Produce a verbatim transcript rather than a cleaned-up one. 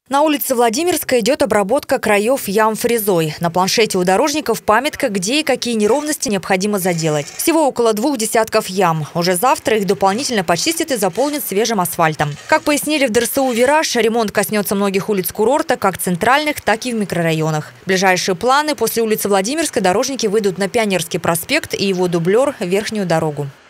На улице Владимирской идет обработка краев ям фрезой. На планшете у дорожников памятка, где и какие неровности необходимо заделать. Всего около двух десятков ям. Уже завтра их дополнительно почистят и заполнят свежим асфальтом. Как пояснили в ДРСУ «Вираж», ремонт коснется многих улиц курорта, как центральных, так и в микрорайонах. Ближайшие планы: после улицы Владимирской дорожники выйдут на Пионерский проспект и его дублер – Верхнюю дорогу.